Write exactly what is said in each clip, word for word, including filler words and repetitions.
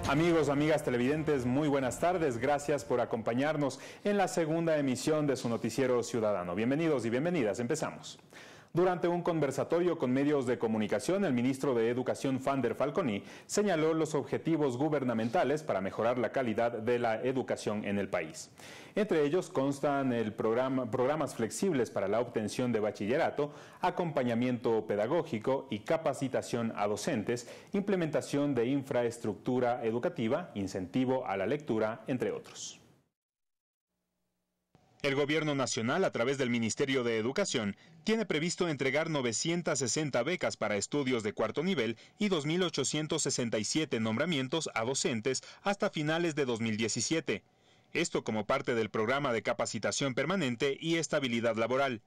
Amigos, amigas televidentes, muy buenas tardes. Gracias por acompañarnos en la segunda emisión de su noticiero ciudadano. Bienvenidos y bienvenidas. Empezamos. Durante un conversatorio con medios de comunicación, el ministro de Educación, Fander Falconi, señaló los objetivos gubernamentales para mejorar la calidad de la educación en el país. Entre ellos constan el programa, programas flexibles para la obtención de bachillerato, acompañamiento pedagógico y capacitación a docentes, implementación de infraestructura educativa, incentivo a la lectura, entre otros. El Gobierno Nacional, a través del Ministerio de Educación, tiene previsto entregar novecientas sesenta becas para estudios de cuarto nivel y dos mil ochocientos sesenta y siete nombramientos a docentes hasta finales de dos mil diecisiete. Esto como parte del programa de capacitación permanente y estabilidad laboral.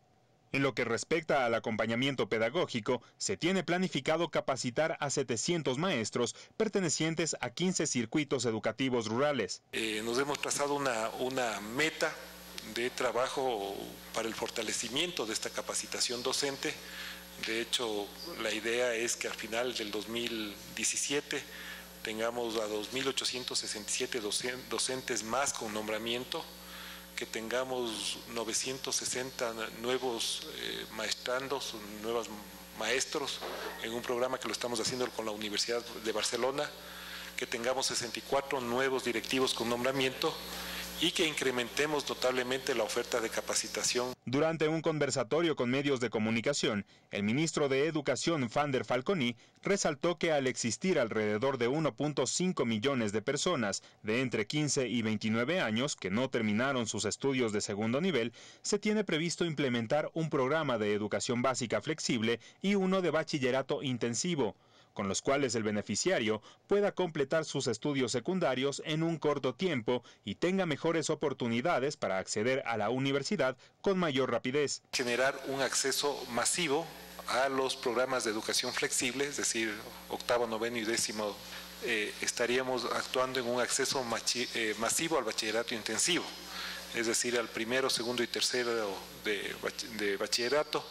En lo que respecta al acompañamiento pedagógico, se tiene planificado capacitar a setecientos maestros pertenecientes a quince circuitos educativos rurales. Eh, nos hemos trazado una, una meta de trabajo para el fortalecimiento de esta capacitación docente. De hecho, la idea es que al final del dos mil diecisiete tengamos a dos mil ochocientos sesenta y siete docentes más con nombramiento, que tengamos novecientos sesenta nuevos eh, maestrandos, nuevos maestros en un programa que lo estamos haciendo con la Universidad de Barcelona, que tengamos sesenta y cuatro nuevos directivos con nombramiento y que incrementemos notablemente la oferta de capacitación. Durante un conversatorio con medios de comunicación, el ministro de Educación, Fander Falconi, resaltó que al existir alrededor de uno punto cinco millones de personas de entre quince y veintinueve años que no terminaron sus estudios de segundo nivel, se tiene previsto implementar un programa de educación básica flexible y uno de bachillerato intensivo, con los cuales el beneficiario pueda completar sus estudios secundarios en un corto tiempo y tenga mejores oportunidades para acceder a la universidad con mayor rapidez. Generar un acceso masivo a los programas de educación flexible, es decir, octavo, noveno y décimo, eh, estaríamos actuando en un acceso machi, eh, masivo al bachillerato intensivo, es decir, al primero, segundo y tercero de, de bachillerato.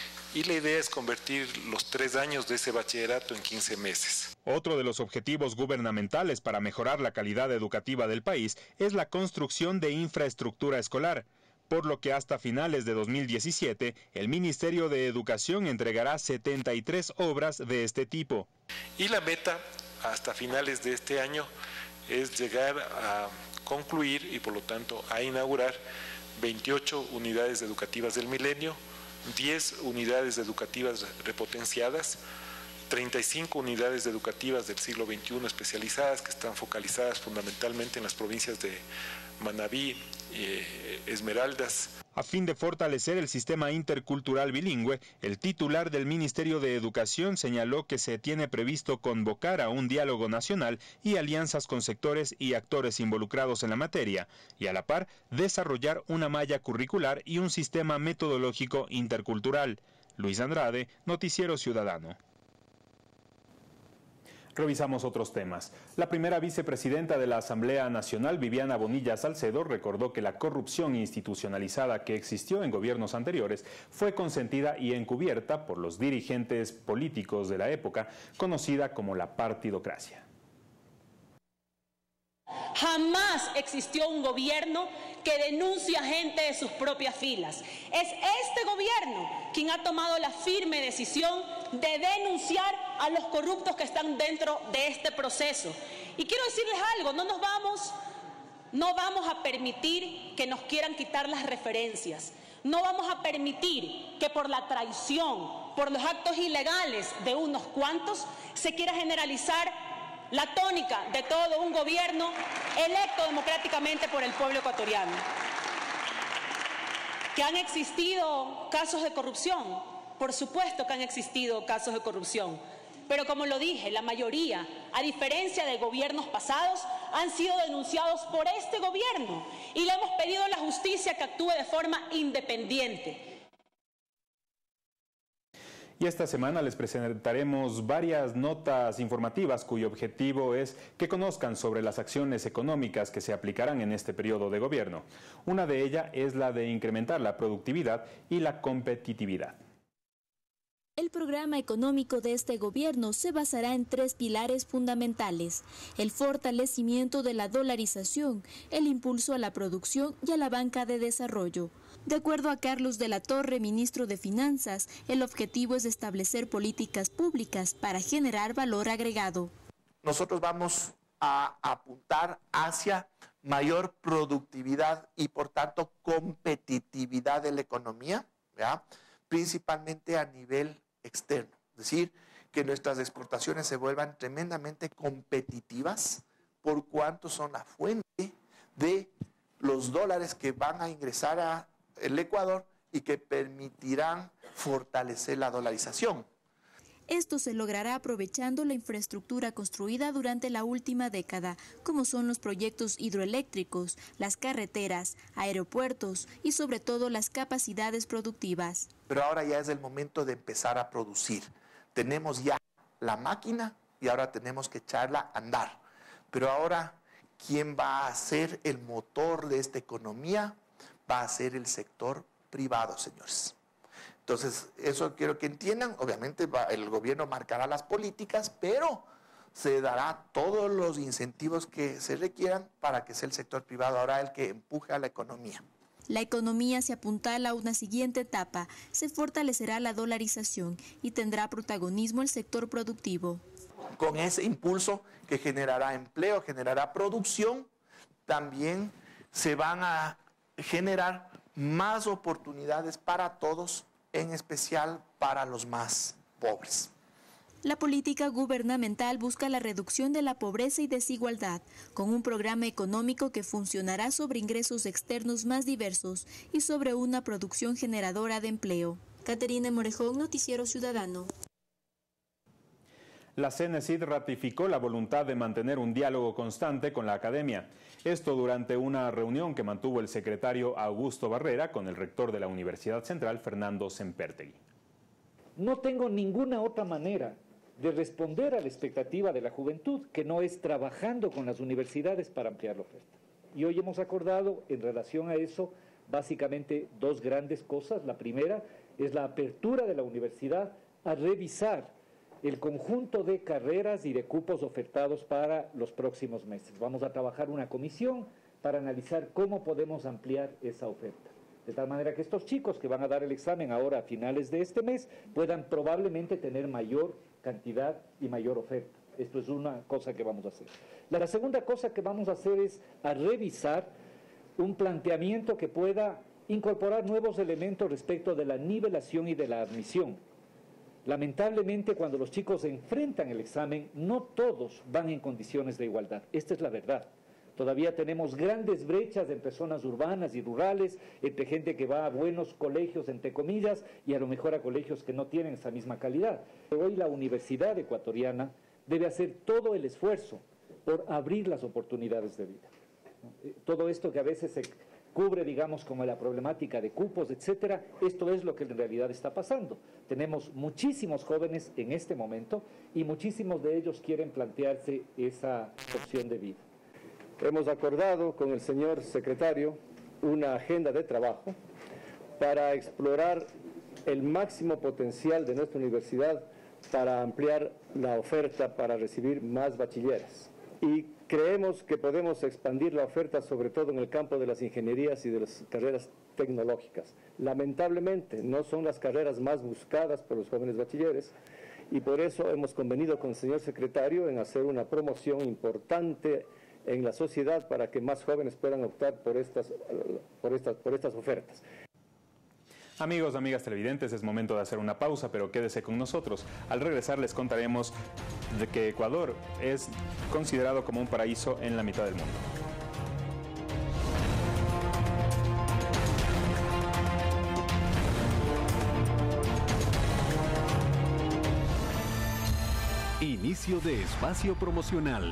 Y la idea es convertir los tres años de ese bachillerato en quince meses. Otro de los objetivos gubernamentales para mejorar la calidad educativa del país es la construcción de infraestructura escolar, por lo que hasta finales de dos mil diecisiete el Ministerio de Educación entregará setenta y tres obras de este tipo. Y la meta hasta finales de este año es llegar a concluir y por lo tanto a inaugurar veintiocho unidades educativas del milenio, diez unidades educativas repotenciadas, treinta y cinco unidades educativas del siglo veintiuno especializadas que están focalizadas fundamentalmente en las provincias de Manabí, eh, Esmeraldas. A fin de fortalecer el sistema intercultural bilingüe, el titular del Ministerio de Educación señaló que se tiene previsto convocar a un diálogo nacional y alianzas con sectores y actores involucrados en la materia, y a la par desarrollar una malla curricular y un sistema metodológico intercultural. Luis Andrade, Noticiero Ciudadano. Revisamos otros temas. La primera vicepresidenta de la Asamblea Nacional, Viviana Bonilla Salcedo, recordó que la corrupción institucionalizada que existió en gobiernos anteriores fue consentida y encubierta por los dirigentes políticos de la época, conocida como la partidocracia. Jamás existió un gobierno que denuncie a gente de sus propias filas. Es este gobierno quien ha tomado la firme decisión de denunciar a los corruptos que están dentro de este proceso. Y quiero decirles algo, no nos vamos, no vamos a permitir que nos quieran quitar las referencias. No vamos a permitir que por la traición, por los actos ilegales de unos cuantos, se quiera generalizar la tónica de todo un gobierno electo democráticamente por el pueblo ecuatoriano. ¿Que han existido casos de corrupción? Por supuesto que han existido casos de corrupción, pero como lo dije, la mayoría, a diferencia de gobiernos pasados, han sido denunciados por este gobierno y le hemos pedido a la justicia que actúe de forma independiente. Y esta semana les presentaremos varias notas informativas cuyo objetivo es que conozcan sobre las acciones económicas que se aplicarán en este periodo de gobierno. Una de ellas es la de incrementar la productividad y la competitividad. El programa económico de este gobierno se basará en tres pilares fundamentales: el fortalecimiento de la dolarización, el impulso a la producción y a la banca de desarrollo. De acuerdo a Carlos de la Torre, ministro de Finanzas, el objetivo es establecer políticas públicas para generar valor agregado. Nosotros vamos a apuntar hacia mayor productividad y, por tanto, competitividad de la economía, ¿ya? Principalmente a nivel externo, es decir, que nuestras exportaciones se vuelvan tremendamente competitivas por cuanto son la fuente de los dólares que van a ingresar al Ecuador y que permitirán fortalecer la dolarización. Esto se logrará aprovechando la infraestructura construida durante la última década, como son los proyectos hidroeléctricos, las carreteras, aeropuertos y sobre todo las capacidades productivas. Pero ahora ya es el momento de empezar a producir. Tenemos ya la máquina y ahora tenemos que echarla a andar. Pero ahora, ¿quién va a ser el motor de esta economía? Va a ser el sector privado, señores. Entonces, eso quiero que entiendan. Obviamente va, el gobierno marcará las políticas, pero se dará todos los incentivos que se requieran para que sea el sector privado ahora el que empuje a la economía. La economía se apuntala a una siguiente etapa. Se fortalecerá la dolarización y tendrá protagonismo el sector productivo. Con ese impulso que generará empleo, generará producción, también se van a generar más oportunidades para todos, en especial para los más pobres. La política gubernamental busca la reducción de la pobreza y desigualdad, con un programa económico que funcionará sobre ingresos externos más diversos y sobre una producción generadora de empleo. Caterina Morejón, Noticiero Ciudadano. La CENESID ratificó la voluntad de mantener un diálogo constante con la academia. Esto durante una reunión que mantuvo el secretario Augusto Barrera con el rector de la Universidad Central, Fernando Sempértegui. No tengo ninguna otra manera de responder a la expectativa de la juventud que no es trabajando con las universidades para ampliar la oferta. Y hoy hemos acordado en relación a eso básicamente dos grandes cosas. La primera es la apertura de la universidad a revisar el conjunto de carreras y de cupos ofertados para los próximos meses. Vamos a trabajar una comisión para analizar cómo podemos ampliar esa oferta. De tal manera que estos chicos que van a dar el examen ahora a finales de este mes puedan probablemente tener mayor cantidad y mayor oferta. Esto es una cosa que vamos a hacer. La segunda cosa que vamos a hacer es a revisar un planteamiento que pueda incorporar nuevos elementos respecto de la nivelación y de la admisión. Lamentablemente, cuando los chicos enfrentan el examen, no todos van en condiciones de igualdad. Esta es la verdad. Todavía tenemos grandes brechas entre zonas urbanas y rurales, entre gente que va a buenos colegios, entre comillas, y a lo mejor a colegios que no tienen esa misma calidad. Hoy la universidad ecuatoriana debe hacer todo el esfuerzo por abrir las oportunidades de vida. Todo esto que a veces se cubre, digamos, como la problemática de cupos, etcétera, esto es lo que en realidad está pasando. Tenemos muchísimos jóvenes en este momento y muchísimos de ellos quieren plantearse esa opción de vida. Hemos acordado con el señor secretario una agenda de trabajo para explorar el máximo potencial de nuestra universidad para ampliar la oferta para recibir más bachilleres. Y creemos que podemos expandir la oferta sobre todo en el campo de las ingenierías y de las carreras tecnológicas. Lamentablemente no son las carreras más buscadas por los jóvenes bachilleres y por eso hemos convenido con el señor secretario en hacer una promoción importante en la sociedad para que más jóvenes puedan optar por estas, por estas, por estas ofertas. Amigos, amigas televidentes, es momento de hacer una pausa, pero quédese con nosotros. Al regresar les contaremos de que Ecuador es considerado como un paraíso en la mitad del mundo. Inicio de espacio promocional.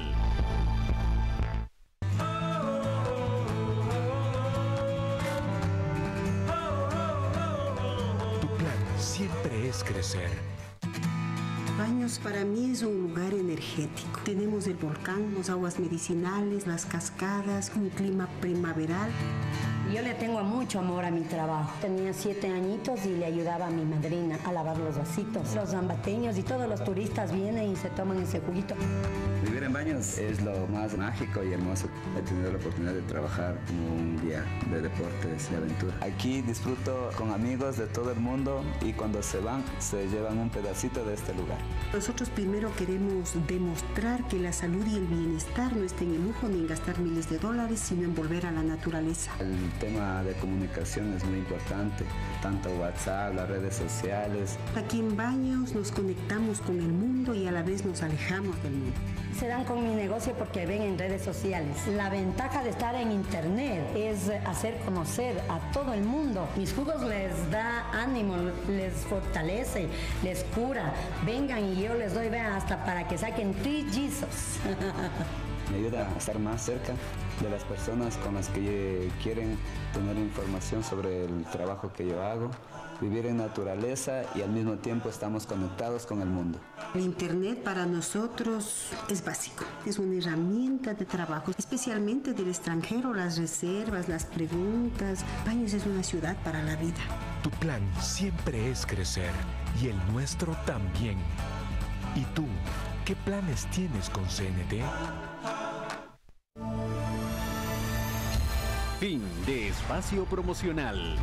Siempre es crecer. Baños para mí es un lugar energético. Tenemos el volcán, las aguas medicinales, las cascadas, un clima primaveral. Yo le tengo mucho amor a mi trabajo. Tenía siete añitos y le ayudaba a mi madrina a lavar los vasitos. Los zambateños y todos los turistas vienen y se toman ese juguito. Vivir en Baños es lo más mágico y hermoso. He tenido la oportunidad de trabajar como un guía de deportes y aventura. Aquí disfruto con amigos de todo el mundo y cuando se van, se llevan un pedacito de este lugar. Nosotros primero queremos demostrar que la salud y el bienestar no está en el lujo ni en gastar miles de dólares, sino en volver a la naturaleza. El tema de comunicación es muy importante, tanto WhatsApp, las redes sociales. Aquí en Baños nos conectamos con el mundo y a la vez nos alejamos del mundo. Se dan con mi negocio porque ven en redes sociales. La ventaja de estar en internet es hacer conocer a todo el mundo. Mis jugos les da ánimo, les fortalece, les cura. Vengan y yo les doy, vean, hasta para que saquen trillizos. Me ayuda a estar más cerca de las personas con las que quieren tener información sobre el trabajo que yo hago, vivir en naturaleza y al mismo tiempo estamos conectados con el mundo. El internet para nosotros es básico, es una herramienta de trabajo, especialmente del extranjero, las reservas, las preguntas. Baños es una ciudad para la vida. Tu plan siempre es crecer y el nuestro también. ¿Y tú, qué planes tienes con C N T? Fin de espacio promocional.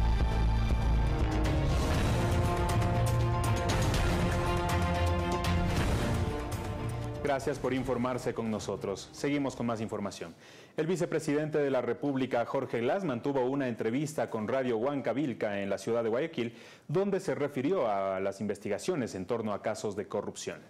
Gracias por informarse con nosotros. Seguimos con más información. El vicepresidente de la República, Jorge Glass, mantuvo una entrevista con Radio Huancavilca en la ciudad de Guayaquil, donde se refirió a las investigaciones en torno a casos de corrupción.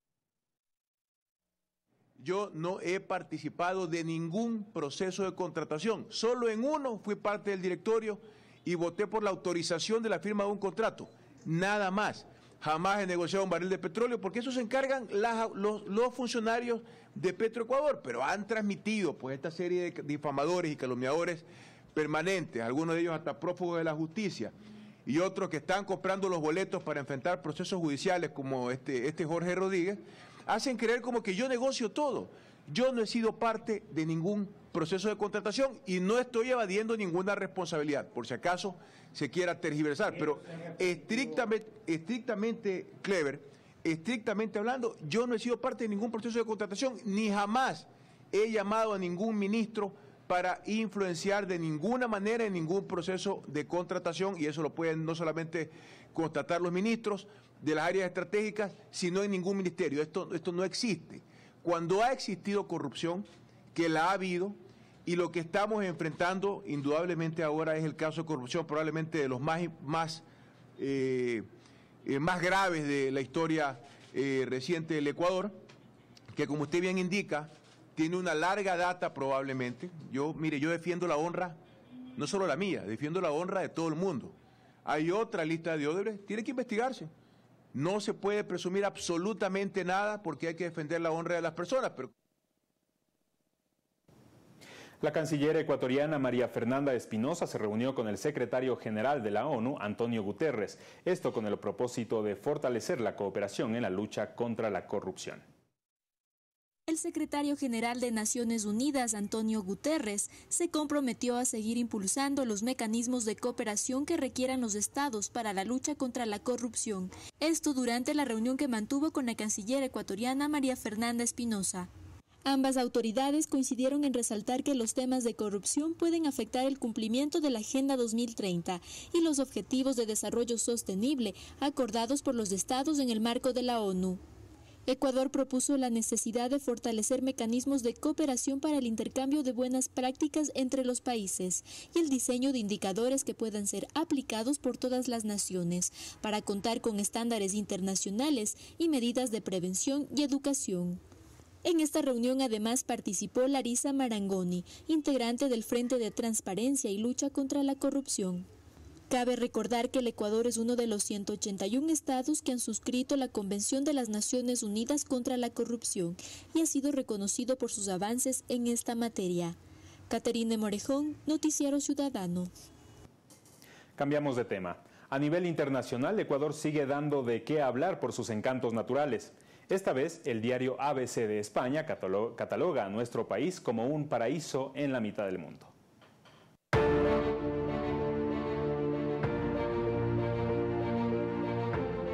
Yo no he participado de ningún proceso de contratación. Solo en uno fui parte del directorio y voté por la autorización de la firma de un contrato. Nada más. Jamás he negociado un barril de petróleo porque eso se encargan las, los, los funcionarios de Petroecuador, pero han transmitido pues esta serie de difamadores y calumniadores permanentes, algunos de ellos hasta prófugos de la justicia, y otros que están comprando los boletos para enfrentar procesos judiciales como este, este Jorge Rodríguez, hacen creer como que yo negocio todo. Yo no he sido parte de ningún proceso de contratación y no estoy evadiendo ninguna responsabilidad, por si acaso se quiera tergiversar, pero estrictamente, estrictamente Clever, estrictamente hablando, yo no he sido parte de ningún proceso de contratación, ni jamás he llamado a ningún ministro para influenciar de ninguna manera en ningún proceso de contratación, y eso lo pueden no solamente constatar los ministros de las áreas estratégicas, sino en ningún ministerio. Esto, esto no existe. Cuando ha existido corrupción, que la ha habido, y lo que estamos enfrentando indudablemente ahora es el caso de corrupción, probablemente de los más, más, eh, eh, más graves de la historia eh, reciente del Ecuador, que como usted bien indica, tiene una larga data probablemente. Yo, mire, yo defiendo la honra, no solo la mía, defiendo la honra de todo el mundo. Hay otra lista de Odebrecht, tiene que investigarse. No se puede presumir absolutamente nada porque hay que defender la honra de las personas, pero... La canciller ecuatoriana María Fernanda Espinosa se reunió con el secretario general de la ONU, Antonio Guterres, esto con el propósito de fortalecer la cooperación en la lucha contra la corrupción. El secretario general de Naciones Unidas, Antonio Guterres, se comprometió a seguir impulsando los mecanismos de cooperación que requieran los estados para la lucha contra la corrupción. Esto durante la reunión que mantuvo con la canciller ecuatoriana María Fernanda Espinosa. Ambas autoridades coincidieron en resaltar que los temas de corrupción pueden afectar el cumplimiento de la Agenda dos mil treinta y los objetivos de desarrollo sostenible acordados por los estados en el marco de la ONU. Ecuador propuso la necesidad de fortalecer mecanismos de cooperación para el intercambio de buenas prácticas entre los países y el diseño de indicadores que puedan ser aplicados por todas las naciones para contar con estándares internacionales y medidas de prevención y educación. En esta reunión además participó Larisa Marangoni, integrante del Frente de Transparencia y Lucha contra la Corrupción. Cabe recordar que el Ecuador es uno de los ciento ochenta y uno estados que han suscrito la Convención de las Naciones Unidas contra la Corrupción y ha sido reconocido por sus avances en esta materia. Caterine Morejón, Noticiero Ciudadano. Cambiamos de tema. A nivel internacional, Ecuador sigue dando de qué hablar por sus encantos naturales. Esta vez, el diario A B C de España cataloga a nuestro país como un paraíso en la mitad del mundo.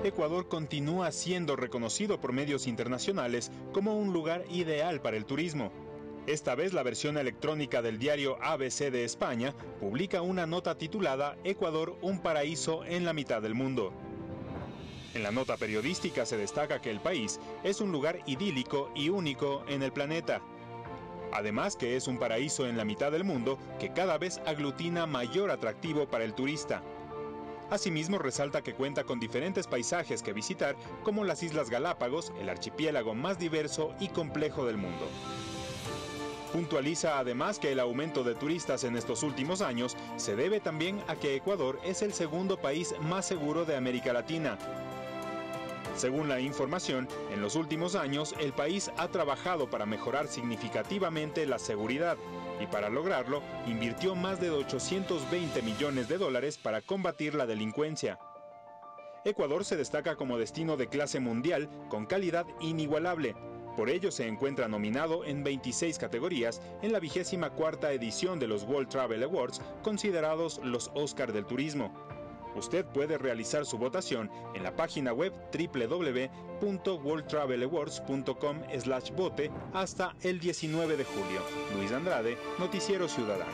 Ecuador continúa siendo reconocido por medios internacionales como un lugar ideal para el turismo. Esta vez la versión electrónica del diario A B C de España publica una nota titulada Ecuador, un paraíso en la mitad del mundo. En la nota periodística se destaca que el país es un lugar idílico y único en el planeta. Además que es un paraíso en la mitad del mundo que cada vez aglutina mayor atractivo para el turista. Asimismo, resalta que cuenta con diferentes paisajes que visitar, como las Islas Galápagos, el archipiélago más diverso y complejo del mundo. Puntualiza además que el aumento de turistas en estos últimos años se debe también a que Ecuador es el segundo país más seguro de América Latina. Según la información, en los últimos años el país ha trabajado para mejorar significativamente la seguridad y para lograrlo invirtió más de ochocientos veinte millones de dólares para combatir la delincuencia. Ecuador se destaca como destino de clase mundial con calidad inigualable. Por ello se encuentra nominado en veintiséis categorías en la vigésima cuarta edición de los World Travel Awards, considerados los Oscar del turismo. Usted puede realizar su votación en la página web doble u doble u doble u punto world travel awards punto com slash vote hasta el diecinueve de julio. Luis Andrade, Noticiero Ciudadano.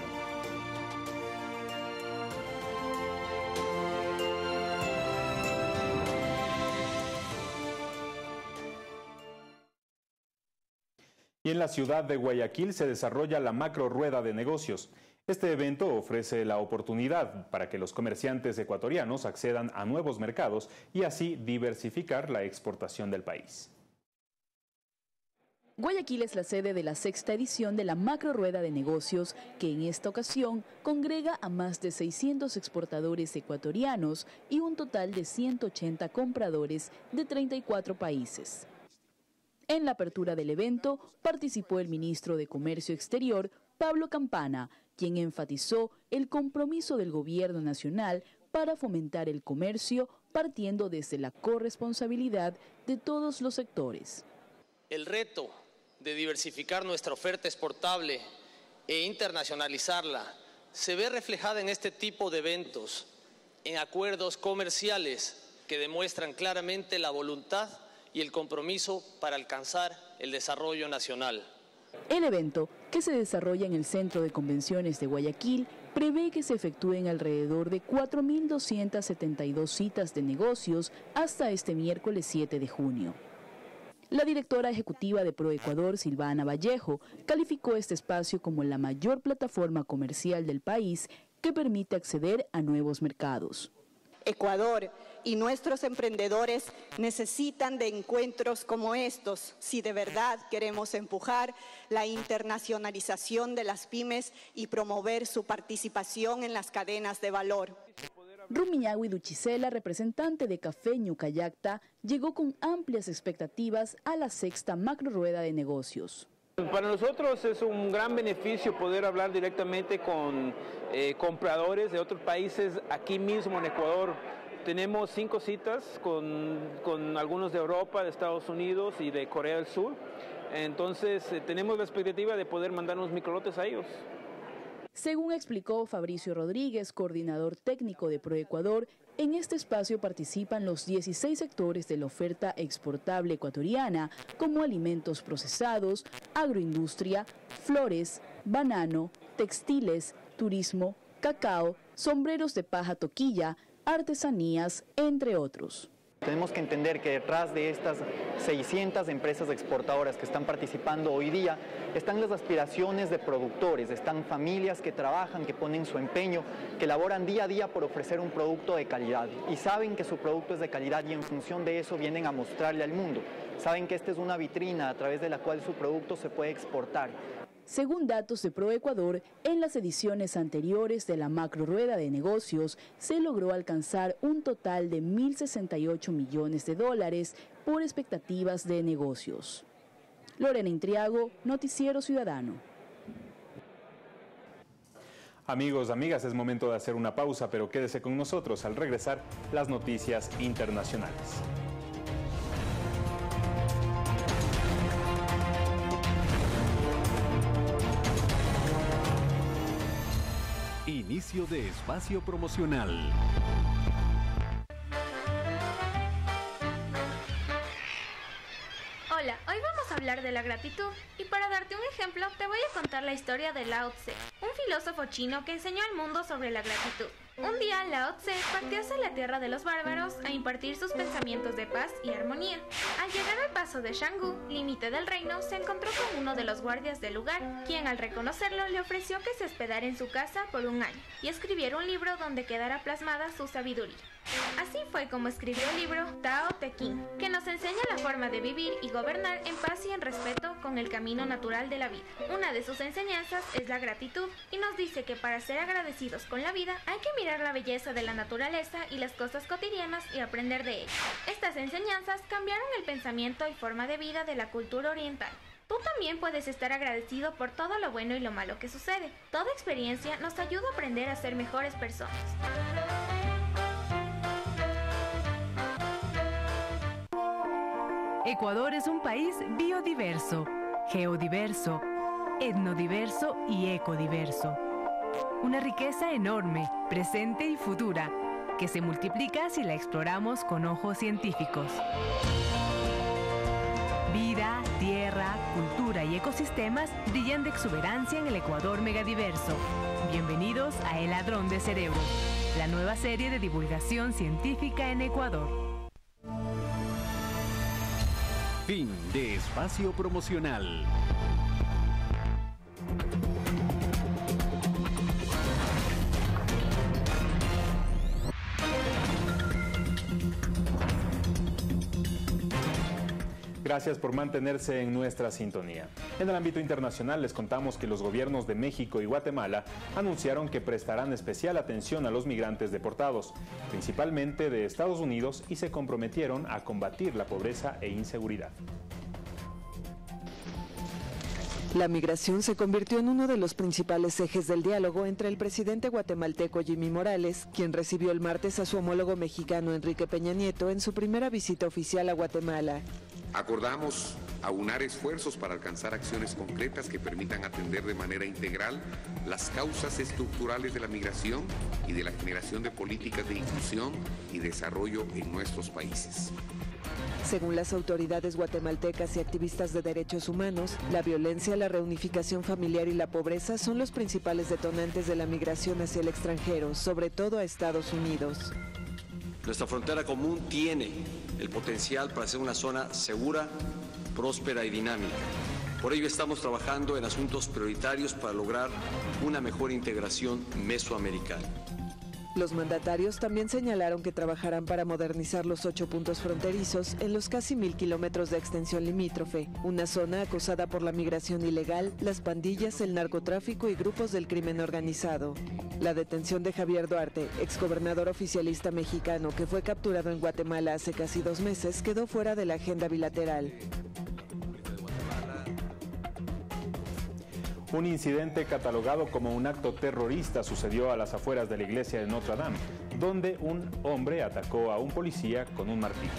Y en la ciudad de Guayaquil se desarrolla la macro rueda de negocios. Este evento ofrece la oportunidad para que los comerciantes ecuatorianos accedan a nuevos mercados y así diversificar la exportación del país. Guayaquil es la sede de la sexta edición de la Macro Rueda de Negocios, que en esta ocasión congrega a más de seiscientos exportadores ecuatorianos y un total de ciento ochenta compradores de treinta y cuatro países. En la apertura del evento participó el ministro de Comercio Exterior, Pablo Campana, quien enfatizó el compromiso del gobierno nacional para fomentar el comercio partiendo desde la corresponsabilidad de todos los sectores. El reto de diversificar nuestra oferta exportable e internacionalizarla se ve reflejada en este tipo de eventos, en acuerdos comerciales que demuestran claramente la voluntad y el compromiso para alcanzar el desarrollo nacional. El evento, que se desarrolla en el Centro de Convenciones de Guayaquil, prevé que se efectúen alrededor de cuatro mil doscientas setenta y dos citas de negocios hasta este miércoles siete de junio. La directora ejecutiva de Proecuador, Silvana Vallejo, calificó este espacio como la mayor plataforma comercial del país que permite acceder a nuevos mercados. Ecuador y nuestros emprendedores necesitan de encuentros como estos si de verdad queremos empujar la internacionalización de las pymes y promover su participación en las cadenas de valor. Rumiñahui Duchisela, representante de Café Ñucayacta, llegó con amplias expectativas a la sexta macro rueda de negocios. Para nosotros es un gran beneficio poder hablar directamente con eh, compradores de otros países aquí mismo en Ecuador. Tenemos cinco citas con, con algunos de Europa, de Estados Unidos y de Corea del Sur. Entonces eh, tenemos la expectativa de poder mandar unos microlotes a ellos. Según explicó Fabricio Rodríguez, coordinador técnico de Proecuador, en este espacio participan los dieciséis sectores de la oferta exportable ecuatoriana, como alimentos procesados, agroindustria, flores, banano, textiles, turismo, cacao, sombreros de paja toquilla, artesanías, entre otros. Tenemos que entender que detrás de estas seiscientas empresas exportadoras que están participando hoy día están las aspiraciones de productores, están familias que trabajan, que ponen su empeño, que laboran día a día por ofrecer un producto de calidad y saben que su producto es de calidad y en función de eso vienen a mostrarle al mundo. Saben que esta es una vitrina a través de la cual su producto se puede exportar. Según datos de Proecuador, en las ediciones anteriores de la macro rueda de negocios se logró alcanzar un total de mil sesenta y ocho millones de dólares por expectativas de negocios. Lorena Intriago, Noticiero Ciudadano. Amigos, amigas, es momento de hacer una pausa, pero quédese con nosotros al regresar las noticias internacionales. Inicio de espacio promocional. hablar de la gratitud, y para darte un ejemplo te voy a contar la historia de Lao Tse, un filósofo chino que enseñó al mundo sobre la gratitud. Un día Lao Tse partió hacia la tierra de los bárbaros a impartir sus pensamientos de paz y armonía. Al llegar al paso de Shanggu, límite del reino, se encontró con uno de los guardias del lugar, quien al reconocerlo le ofreció que se hospedara en su casa por un año y escribiera un libro donde quedara plasmada su sabiduría. Así fue como escribió el libro Tao Te Ching, que nos enseña la forma de vivir y gobernar en paz y en respeto con el camino natural de la vida. Una de sus enseñanzas es la gratitud y nos dice que para ser agradecidos con la vida hay que mirar la belleza de la naturaleza y las cosas cotidianas y aprender de ellas. Estas enseñanzas cambiaron el pensamiento y forma de vida de la cultura oriental. Tú también puedes estar agradecido por todo lo bueno y lo malo que sucede. Toda experiencia nos ayuda a aprender a ser mejores personas. Ecuador es un país biodiverso, geodiverso, etnodiverso y ecodiverso. Una riqueza enorme, presente y futura, que se multiplica si la exploramos con ojos científicos. Vida, tierra, cultura y ecosistemas brillan de exuberancia en el Ecuador megadiverso. Bienvenidos a El Ladrón de Cerebros, la nueva serie de divulgación científica en Ecuador. Fin de espacio promocional. Gracias por mantenerse en nuestra sintonía. En el ámbito internacional les contamos que los gobiernos de México y Guatemala anunciaron que prestarán especial atención a los migrantes deportados, principalmente de Estados Unidos, y se comprometieron a combatir la pobreza e inseguridad. La migración se convirtió en uno de los principales ejes del diálogo entre el presidente guatemalteco Jimmy Morales, quien recibió el martes a su homólogo mexicano Enrique Peña Nieto en su primera visita oficial a Guatemala. Acordamos aunar esfuerzos para alcanzar acciones concretas que permitan atender de manera integral las causas estructurales de la migración y de la generación de políticas de inclusión y desarrollo en nuestros países. Según las autoridades guatemaltecas y activistas de derechos humanos, la violencia, la reunificación familiar y la pobreza son los principales detonantes de la migración hacia el extranjero, sobre todo a Estados Unidos. Nuestra frontera común tiene el potencial para ser una zona segura, próspera y dinámica. Por ello estamos trabajando en asuntos prioritarios para lograr una mejor integración mesoamericana. Los mandatarios también señalaron que trabajarán para modernizar los ocho puntos fronterizos en los casi mil kilómetros de extensión limítrofe, una zona acosada por la migración ilegal, las pandillas, el narcotráfico y grupos del crimen organizado. La detención de Javier Duarte, exgobernador oficialista mexicano que fue capturado en Guatemala hace casi dos meses, quedó fuera de la agenda bilateral. Un incidente catalogado como un acto terrorista sucedió a las afueras de la iglesia de Notre Dame, donde un hombre atacó a un policía con un martillo.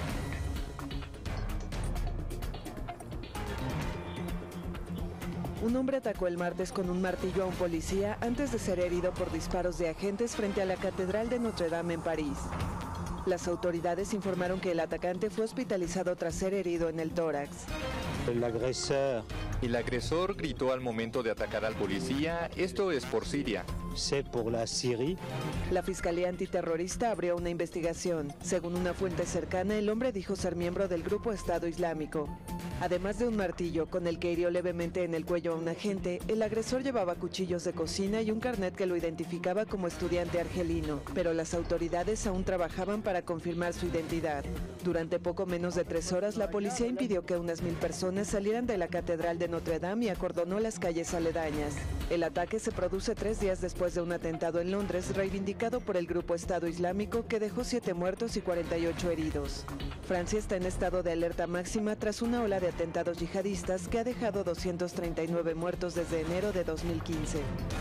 Un hombre atacó el martes con un martillo a un policía antes de ser herido por disparos de agentes frente a la Catedral de Notre Dame en París. Las autoridades informaron que el atacante fue hospitalizado tras ser herido en el tórax. El agresor. El agresor gritó al momento de atacar al policía: "Esto es por Siria". C'est pour la Syrie. La Fiscalía Antiterrorista abrió una investigación. Según una fuente cercana, el hombre dijo ser miembro del grupo Estado Islámico. Además de un martillo con el que hirió levemente en el cuello a un agente, el agresor llevaba cuchillos de cocina y un carnet que lo identificaba como estudiante argelino, pero las autoridades aún trabajaban para confirmar su identidad. Durante poco menos de tres horas, la policía impidió que unas mil personas salieran de la Catedral de Notre Dame y acordonó las calles aledañas. El ataque se produce tres días después de un atentado en Londres reivindicado por el grupo Estado Islámico que dejó siete muertos y cuarenta y ocho heridos. Francia está en estado de alerta máxima tras una ola de atentados yihadistas que ha dejado doscientos treinta y nueve muertos desde enero de dos mil quince.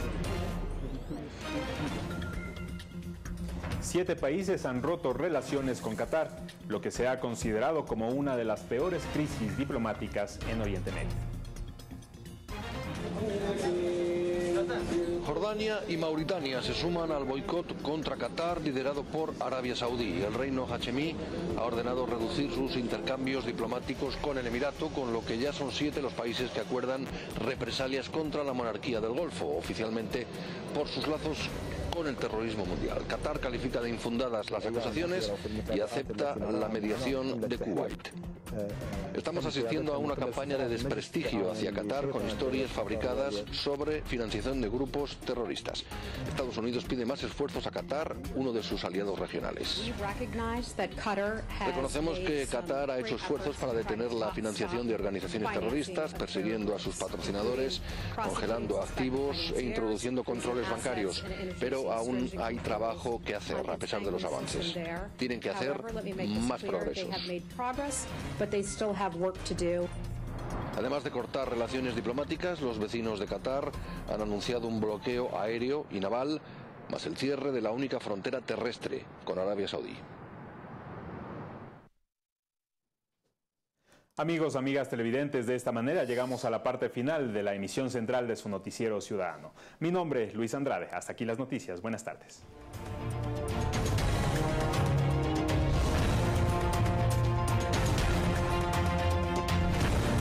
Siete países han roto relaciones con Qatar, lo que se ha considerado como una de las peores crisis diplomáticas en Oriente Medio. Jordania y Mauritania se suman al boicot contra Qatar liderado por Arabia Saudí. El reino hachemí ha ordenado reducir sus intercambios diplomáticos con el Emirato, con lo que ya son siete los países que acuerdan represalias contra la monarquía del Golfo, oficialmente por sus lazos con el terrorismo mundial. Qatar califica de infundadas las acusaciones y acepta la mediación de Kuwait. Estamos asistiendo a una campaña de desprestigio hacia Qatar con historias fabricadas sobre financiación de grupos terroristas. Estados Unidos pide más esfuerzos a Qatar, uno de sus aliados regionales. Reconocemos que Qatar ha hecho esfuerzos para detener la financiación de organizaciones terroristas, persiguiendo a sus patrocinadores, congelando activos e introduciendo controles bancarios, pero aún hay trabajo que hacer a pesar de los avances. Tienen que hacer más progresos. Además de cortar relaciones diplomáticas, los vecinos de Qatar han anunciado un bloqueo aéreo y naval, más el cierre de la única frontera terrestre con Arabia Saudí. Amigos, amigas televidentes, de esta manera llegamos a la parte final de la emisión central de su noticiero ciudadano. Mi nombre es Luis Andrade. Hasta aquí las noticias. Buenas tardes.